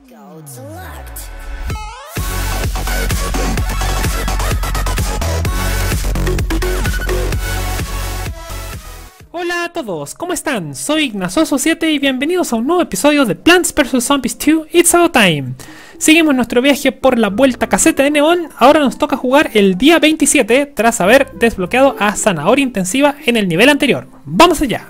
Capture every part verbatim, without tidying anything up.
Hola a todos, ¿cómo están? Soy Ignazoso siete y bienvenidos a un nuevo episodio de Plants versus. Zombies dos It's About Time. Seguimos nuestro viaje por la vuelta caseta de Neón. Ahora nos toca jugar el día veintisiete tras haber desbloqueado a Zanahoria Intensiva en el nivel anterior. ¡Vamos allá!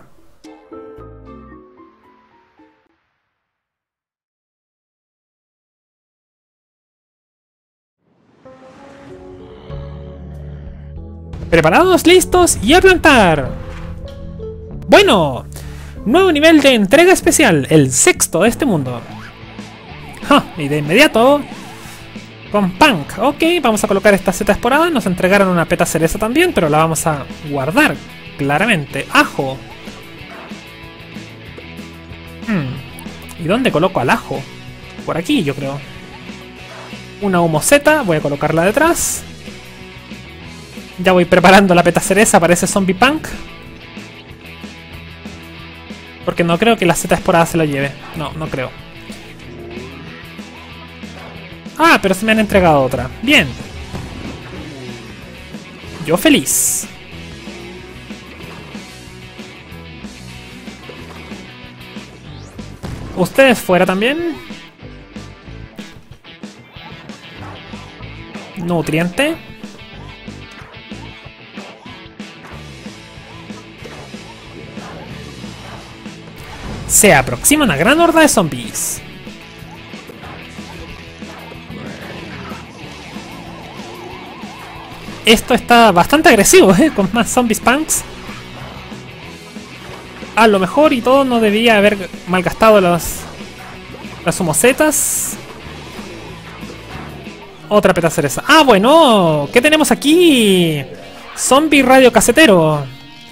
¿Preparados, listos y a plantar? Bueno, nuevo nivel de entrega especial, el sexto de este mundo. Ja, y de inmediato, con Punk. Ok, vamos a colocar esta seta esporada. Nos entregaron una peta cereza también, pero la vamos a guardar, claramente. Ajo. Hmm. ¿Y dónde coloco al ajo? Por aquí, yo creo. Una humoseta, voy a colocarla detrás. Ya voy preparando la peta cereza para ese zombie Punk. Porque no creo que la seta esporada se lo lleve. No, no creo. Ah, pero se me han entregado otra. Bien. Yo feliz. ¿Ustedes fuera también? Nutriente. Se aproxima una gran horda de zombies. Esto está bastante agresivo, ¿eh? Con más zombies punks. A lo mejor y todo no debía haber malgastado las, las humosetas. Otra peta cereza. Ah, bueno, ¿qué tenemos aquí? Zombie radiocasetero.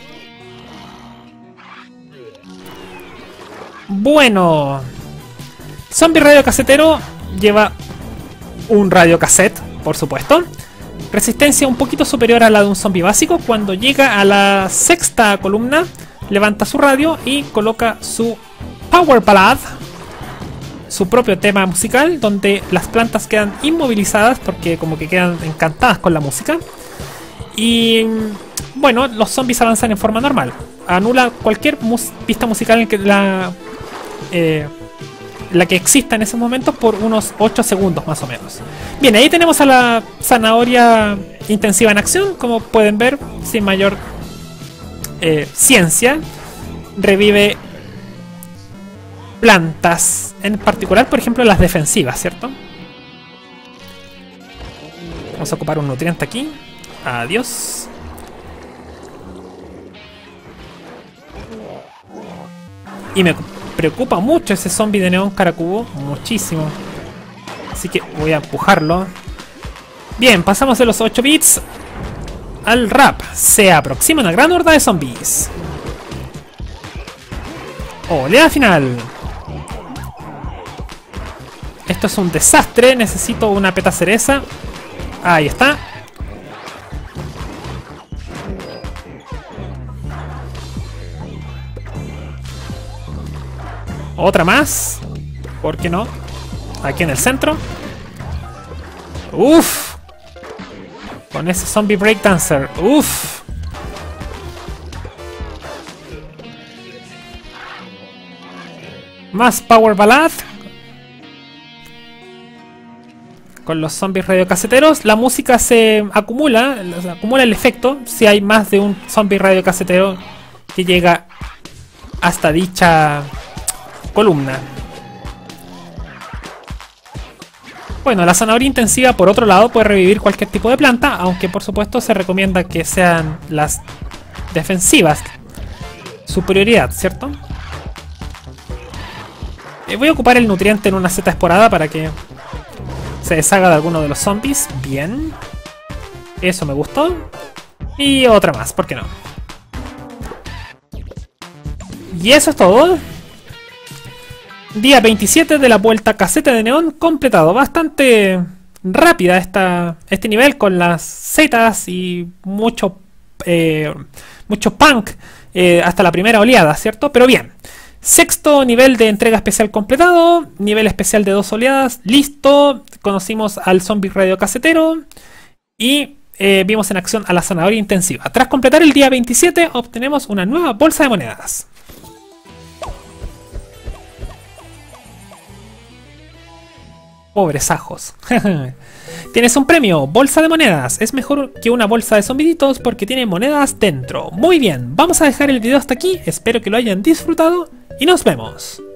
Bueno, zombie radiocasetero lleva un radiocassette, por supuesto. Resistencia un poquito superior a la de un zombie básico. Cuando llega a la sexta columna, levanta su radio y coloca su Power Ballad, su propio tema musical, donde las plantas quedan inmovilizadas porque como que quedan encantadas con la música. Y bueno, los zombies avanzan en forma normal. Anula cualquier mus pista musical en que la... Eh, la que exista en esos momentos por unos ocho segundos más o menos. Bien, ahí tenemos a la zanahoria intensiva en acción. Como pueden ver, sin mayor eh, ciencia, revive plantas, en particular, por ejemplo, las defensivas, ¿cierto? Vamos a ocupar un nutriente aquí. Adiós. Y me preocupa mucho ese zombie de Neón Caracubo, muchísimo. Así que voy a empujarlo. Bien, pasamos de los ocho bits al rap. Se aproxima una gran horda de zombies. Oleada final. Esto es un desastre. Necesito una peta cereza. Ahí está. Otra más. ¿Por qué no? Aquí en el centro. Uff. Con ese zombie breakdancer. Uff. Más Power Ballad. Con los zombies radiocaseteros. La música se acumula. Se acumula el efecto si hay más de un zombie radiocasetero que llega hasta dicha columna. Bueno, la zanahoria intensiva, por otro lado, puede revivir cualquier tipo de planta, aunque por supuesto se recomienda que sean las defensivas. Su prioridad, ¿cierto? Eh, voy a ocupar el nutriente en una seta esporada para que se deshaga de alguno de los zombies. Bien. Eso me gustó. Y otra más, ¿por qué no? Y eso es todo. Día veintisiete de la vuelta caseta de Neón completado. Bastante rápida esta, este nivel con las setas y mucho, eh, mucho punk eh, hasta la primera oleada, ¿cierto? Pero bien, Sexto nivel de entrega especial completado. Nivel especial de dos oleadas. Listo. Conocimos al zombie radiocasetero. Y eh, vimos en acción a la zanahoria intensiva. Tras completar el día veintisiete, obtenemos una nueva bolsa de monedas. Pobres ajos. Tienes un premio, bolsa de monedas. Es mejor que una bolsa de zombiditos porque tiene monedas dentro. Muy bien, vamos a dejar el video hasta aquí. Espero que lo hayan disfrutado y nos vemos.